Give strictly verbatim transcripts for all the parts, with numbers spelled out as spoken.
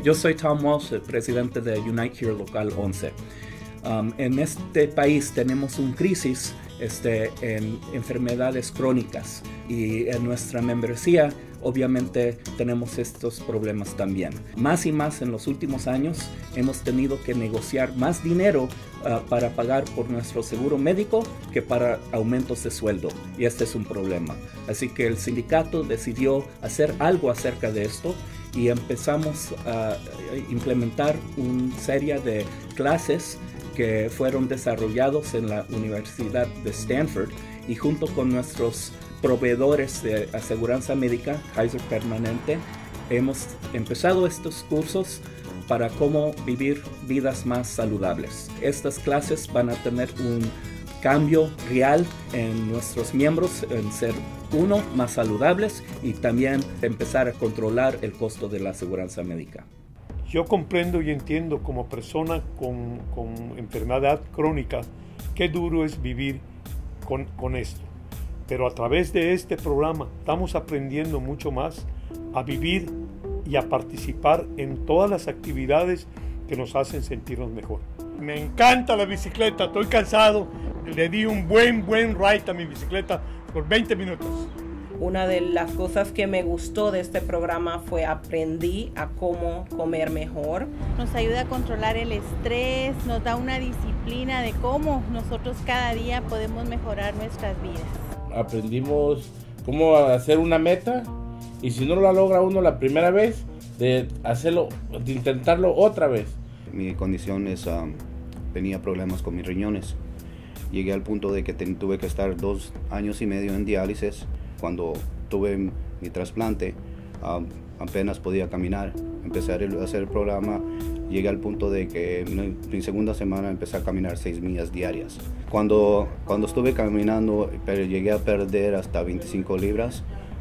Yo soy Tom Walsh, el presidente de Unite Here Local once. Um, en este país tenemos una crisis este, en enfermedades crónicas y en nuestra membresía obviamente tenemos estos problemas también. Más y más en los últimos años hemos tenido que negociar más dinero uh, para pagar por nuestro seguro médico que para aumentos de sueldo, y este es un problema. Así que el sindicato decidió hacer algo acerca de esto y empezamos a implementar una serie de clases que fueron desarrollados en la Universidad de Stanford, y junto con nuestros proveedores de aseguranza médica, Kaiser Permanente, hemos empezado estos cursos para cómo vivir vidas más saludables. Estas clases van a tener un cambio real en nuestros miembros, en ser uno, más saludables, y también empezar a controlar el costo de la aseguranza médica. Yo comprendo y entiendo como persona con, con enfermedad crónica qué duro es vivir con, con esto. Pero a través de este programa estamos aprendiendo mucho más a vivir y a participar en todas las actividades que nos hacen sentirnos mejor. Me encanta la bicicleta, estoy cansado, le di un buen, buen ride a mi bicicleta por veinte minutos. Una de las cosas que me gustó de este programa fue aprendí a cómo comer mejor. Nos ayuda a controlar el estrés, nos da una disciplina de cómo nosotros cada día podemos mejorar nuestras vidas. Aprendimos cómo hacer una meta, y si no la logra uno la primera vez, de hacerlo, de intentarlo otra vez. Mi condición es, um, tenía problemas con mis riñones. Llegué al punto de que ten, tuve que estar dos años y medio en diálisis. Cuando tuve mi trasplante, um, apenas podía caminar. Empecé a hacer el programa, llegué al punto de que en mi segunda semana empecé a caminar seis millas diarias. Cuando, cuando estuve caminando, pero llegué a perder hasta veinticinco libras.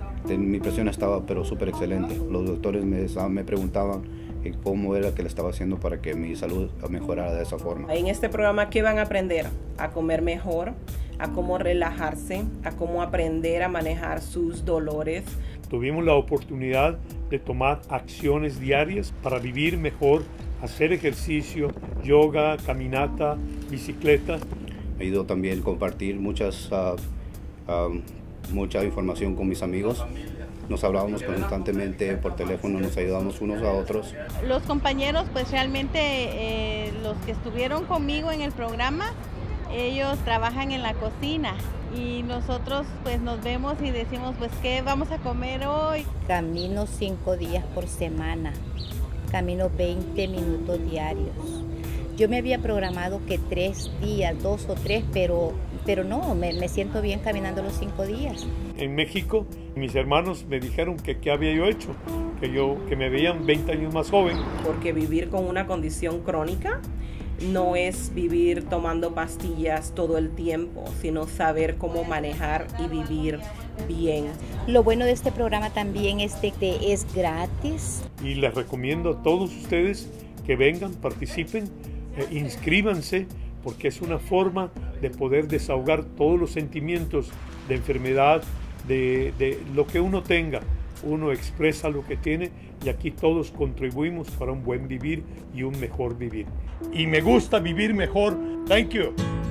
Mi presión estaba pero súper excelente. Los doctores me, me preguntaban cómo era que le estaba haciendo para que mi salud mejorara de esa forma. En este programa, ¿qué van a aprender? A comer mejor, a cómo relajarse, a cómo aprender a manejar sus dolores. Tuvimos la oportunidad de tomar acciones diarias para vivir mejor, hacer ejercicio, yoga, caminata, bicicleta. He ido también a compartir muchas, uh, uh, mucha información con mis amigos. Nos hablábamos constantemente por teléfono, nos ayudamos unos a otros. Los compañeros, pues realmente eh, los que estuvieron conmigo en el programa, ellos trabajan en la cocina y nosotros pues nos vemos y decimos pues ¿qué vamos a comer hoy? Camino cinco días por semana, camino veinte minutos diarios. Yo me había programado que tres días, dos o tres, pero, pero no, me, me siento bien caminando los cinco días. En México, mis hermanos me dijeron que qué había yo hecho, que, yo, que me veían veinte años más joven. Porque vivir con una condición crónica no es vivir tomando pastillas todo el tiempo, sino saber cómo manejar y vivir bien. Lo bueno de este programa también es de que es gratis. Y les recomiendo a todos ustedes que vengan, participen, eh, inscríbanse, porque es una forma de poder desahogar todos los sentimientos de enfermedad, de, de lo que uno tenga. Uno expresa lo que tiene y aquí todos contribuimos para un buen vivir y un mejor vivir. Y me gusta vivir mejor. Thank you.